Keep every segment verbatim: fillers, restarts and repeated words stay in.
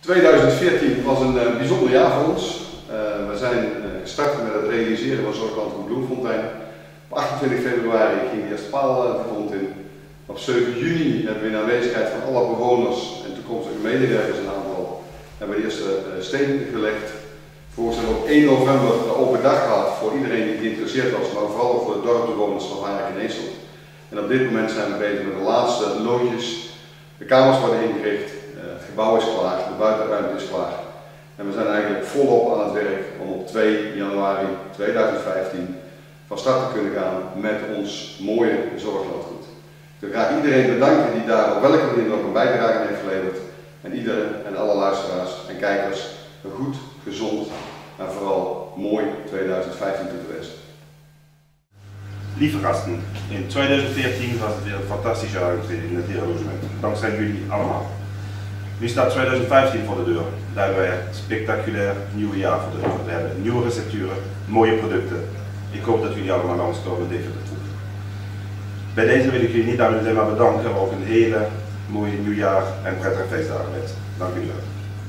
tweeduizend veertien was een uh, bijzonder jaar voor ons. Uh, we zijn uh, gestart met het realiseren van Zorgland Bloemfontein. Op achtentwintig februari ging de eerste paal uh, de grond in. Op zeven juni hebben we in aanwezigheid van alle bewoners en toekomstige medewerkers een aantal hebben we de eerste uh, stenen gelegd. Vervolgens hebben we op één november de open dag gehad voor iedereen die geïnteresseerd was, maar vooral voor de dorpsbewoners van Hark en Eesselt. En op dit moment zijn we bezig met de laatste loodjes. De kamers worden ingericht, het gebouw is klaar, de buitenruimte is klaar. En we zijn eigenlijk volop aan het werk om op twee januari tweeduizend vijftien van start te kunnen gaan met ons mooie zorglandgoed. Ik wil graag iedereen bedanken die daar op welke manier nog een bijdrage aan heeft geleverd. En iedereen en alle luisteraars en kijkers een goed, gezond en vooral mooi tweeduizend vijftien toe te wensen. Lieve gasten, in tweeduizend veertien was het weer een fantastisch jaar in het dierenlogement. Dankzij jullie allemaal. Nu staat tweeduizend vijftien voor de deur. Daar hebben wij een spectaculair nieuwe jaar voor de deur. We hebben nieuwe recepturen, mooie producten. Ik hoop dat jullie allemaal langskomen definitief. Bij deze wil ik jullie niet alleen maar bedanken, maar ook een hele mooie nieuwjaar en prettige feestdagen wensen. Dank jullie wel.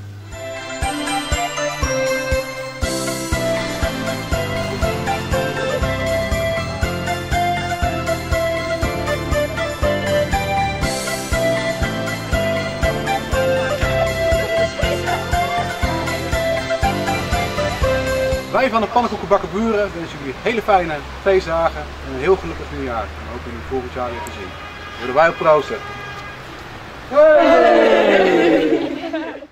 Wij van de Pannenkoekenbakker Buren wensen jullie hele fijne feestdagen en een heel gelukkig nieuwjaar. En hopen jullie volgend jaar weer te zien. Willen wij op proosten. Hey!